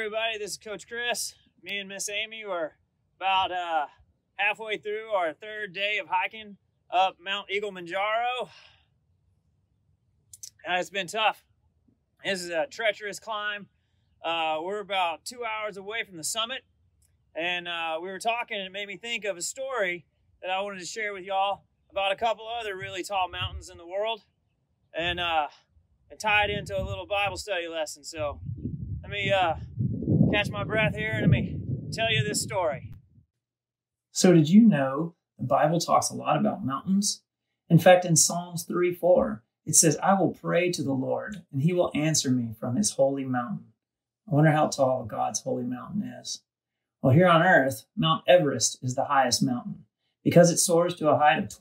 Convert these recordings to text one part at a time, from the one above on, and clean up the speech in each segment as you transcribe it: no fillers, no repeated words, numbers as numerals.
everybody, this is Coach Chris. Me and Miss Amy were about halfway through our third day of hiking up Mount Kilimanjaro. And it's been tough. This is a treacherous climb. We're about 2 hours away from the summit. And we were talking and it made me think of a story that I wanted to share with y'all about a couple other really tall mountains in the world. And tie it into a little Bible study lesson. So let me catch my breath here and let me tell you this story. So did you know the Bible talks a lot about mountains? In fact, in Psalms 3:4, it says, "I will pray to the Lord, and he will answer me from his holy mountain." I wonder how tall God's holy mountain is. Well, here on Earth, Mount Everest is the highest mountain. Because it soars to a height of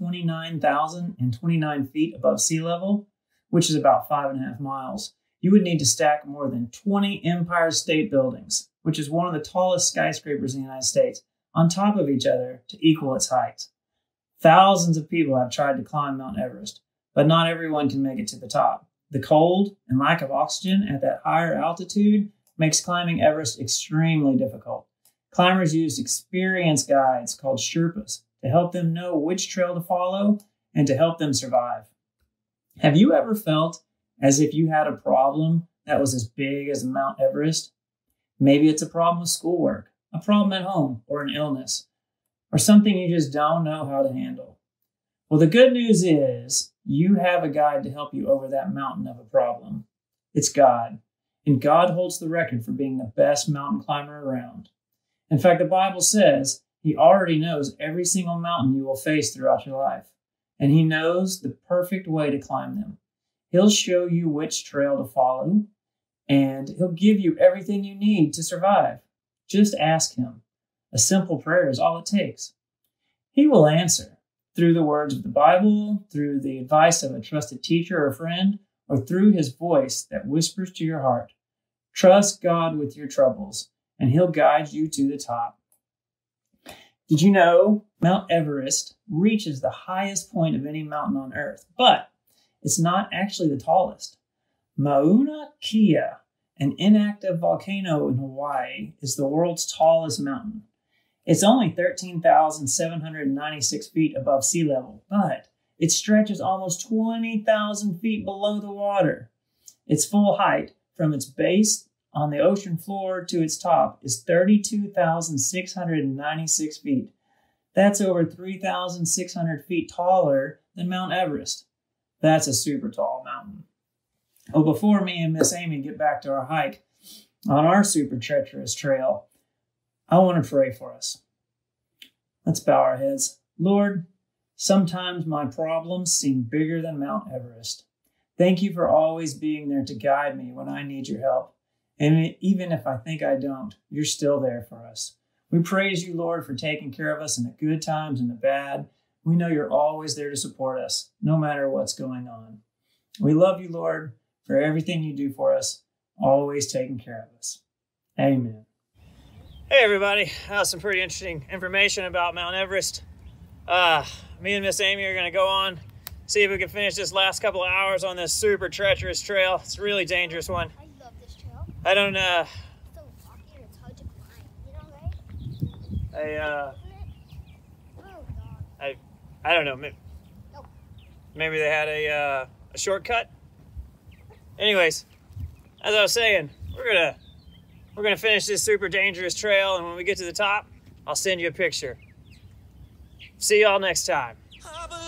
29,029 feet above sea level, which is about 5.5 miles, you would need to stack more than 20 Empire State Buildings, which is one of the tallest skyscrapers in the United States, on top of each other to equal its height. Thousands of people have tried to climb Mount Everest, but not everyone can make it to the top. The cold and lack of oxygen at that higher altitude makes climbing Everest extremely difficult. Climbers use experienced guides called Sherpas to help them know which trail to follow and to help them survive. Have you ever felt as if you had a problem that was as big as Mount Everest? Maybe it's a problem with schoolwork, a problem at home, or an illness, or something you just don't know how to handle. Well, the good news is you have a guide to help you over that mountain of a problem. It's God, and God holds the record for being the best mountain climber around. In fact, the Bible says he already knows every single mountain you will face throughout your life, and he knows the perfect way to climb them. He'll show you which trail to follow, and he'll give you everything you need to survive. Just ask him. A simple prayer is all it takes. He will answer through the words of the Bible, through the advice of a trusted teacher or friend, or through his voice that whispers to your heart. Trust God with your troubles, and he'll guide you to the top. Did you know Mount Everest reaches the highest point of any mountain on Earth, but it's not actually the tallest. Mauna Kea, an inactive volcano in Hawaii, is the world's tallest mountain. It's only 13,796 feet above sea level, but it stretches almost 20,000 feet below the water. Its full height from its base on the ocean floor to its top is 32,696 feet. That's over 3,600 feet taller than Mount Everest. That's a super tall mountain. Well, before me and Miss Amy get back to our hike on our super treacherous trail, I want to pray for us. Let's bow our heads. Lord, sometimes my problems seem bigger than Mount Everest. Thank you for always being there to guide me when I need your help. And even if I think I don't, you're still there for us. We praise you, Lord, for taking care of us in the good times and the bad. We know you're always there to support us, no matter what's going on. We love you, Lord, for everything you do for us, always taking care of us. Amen. Hey everybody, some pretty interesting information about Mount Everest. Me and Miss Amy are going to go on, see if we can finish this last couple of hours on this super treacherous trail. It's a really dangerous one. I love this trail. I don't It's so rocky and it's hard to climb, you know, right? I don't know. Maybe, Nope. maybe they had a shortcut. Anyways, as I was saying, we're gonna finish this super dangerous trail, and when we get to the top, I'll send you a picture. See y'all next time.